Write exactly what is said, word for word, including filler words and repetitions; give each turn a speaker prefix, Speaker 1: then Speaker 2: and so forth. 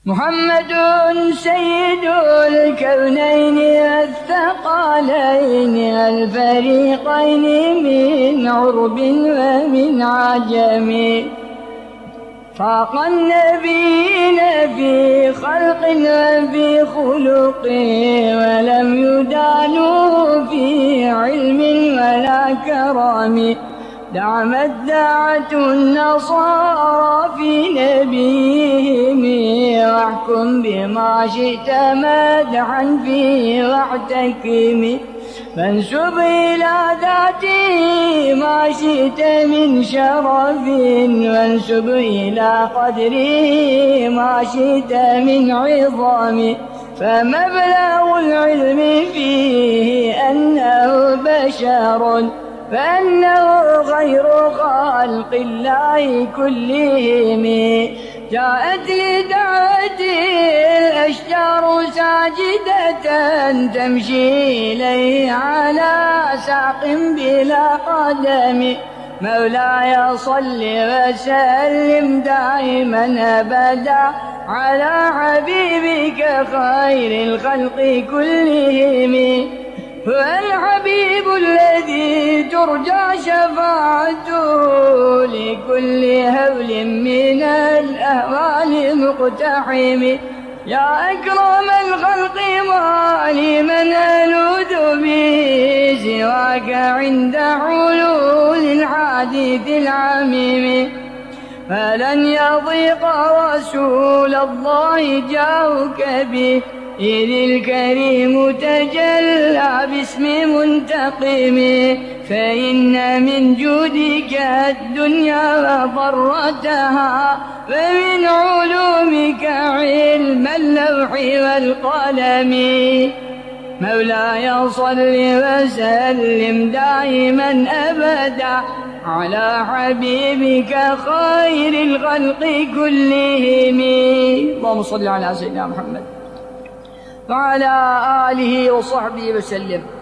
Speaker 1: محمد سيد الكونين الثقلين الفريقين من عرب ومن عجم، فاق النبيين في خلق وفي خلق، ولم يدانوا في علم ولا كرم. دعمت دعت النصارى في نبيهم، واحكم بما شئت مدحا فيه واحتكم. فانسب إلى ذاته ما شئت من شرف، وانسب إلى قدره ما شئت من عظام. فمبلغ العلم فيه أنه بشر، فأنه غير خلق الله كلهم. جاءت لدعوته الأشجار ساجدة، تمشي إليه على ساق بلا قدم. مولاي صل وسلم دائما أبدا على حبيبك خير الخلق كلهم. هو الحبيب الذي ترجى شفاعته لكل هول من الأهوال مقتحم. يا أكرم الخلق ما لي من ألوذ به سواك عند حلول الحادث العميم. فلن يضيق رسول الله جاءك به، إذ الكريم تجلى باسم منتقم. فإن من جودك الدنيا وضرتها، ومن علومك علم اللوح والقلم. مولاي صل وسلم دائما أبدا على حبيبك خير الخلق كلهم. اللهم صل على سيدنا محمد وعلى آله وصحبه وسلم.